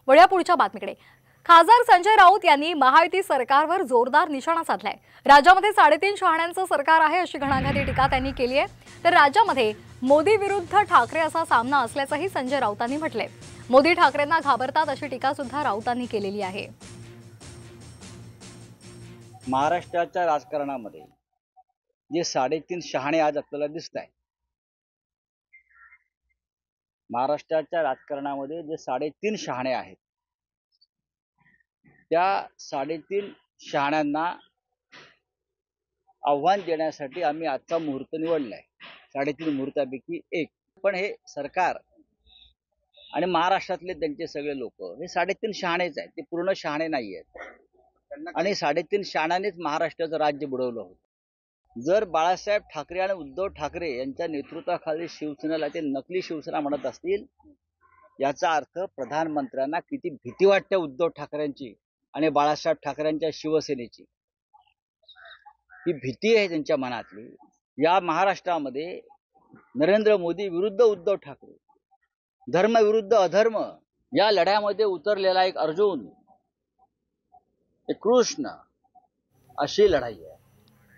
वळूया पुढच्या बातमीकडे। खासदार संजय राऊत यांनी महायुती सरकारवर जोरदार निशाणा साधलाय। राज्यामध्ये 3.5 शहाण्यांचं सरकार आहे अशी घणाघाती टीका त्यांनी केली आहे। तर राज्यामध्ये मोदी विरुद्ध ठाकरे असा सामना असल्याचंही संजय राऊतांनी म्हटलंय। मोदी ठाकरेंना घाबरतात अशी टीका सुद्धा राऊतांनी केलेली आहे। महाराष्ट्राच्या राजकारणामध्ये जे 3.5 शहाणे आज आपल्याला दिसताय, महाराष्ट्राच्या राजकारणामध्ये जे 3.5 शहाणे आहेत, त्या 3.5 शहाण्यांना आव्हान देण्यासाठी आम्ही आजचा मुहूर्त निवडलाय। 3.5 मुहूर्तापैकी एक। पण हे सरकार आणि महाराष्ट्रातले त्यांचे सगळे लोक हे 3.5 शहाणेच आहेत, ते पूर्ण शहाणे नाही आहेत। आणि 3.5 शहाण्यांनीच महाराष्ट्राचं राज्य बुडवलं होतं। जर बाळासाहेब ठाकरे आणि उद्धव ठाकरे यांच्या नेतृत्वाखाली शिवसेनेला ते नकली शिवसेना म्हणत असतील, याचा अर्थ प्रधानमंत्र्यांना किती भीती वाटते उद्धव ठाकरेंची आणि बाळासाहेब ठाकरेंच्या शिवसेनेची। ही भीती आहे त्यांच्या मनातली। या महाराष्ट्रामध्ये नरेंद्र मोदी विरुद्ध उद्धव ठाकरे, धर्म विरुद्ध अधर्म या लढ्यामध्ये उतरलेला एक अर्जुन, एक कृष्ण, अशी लढाई आहे।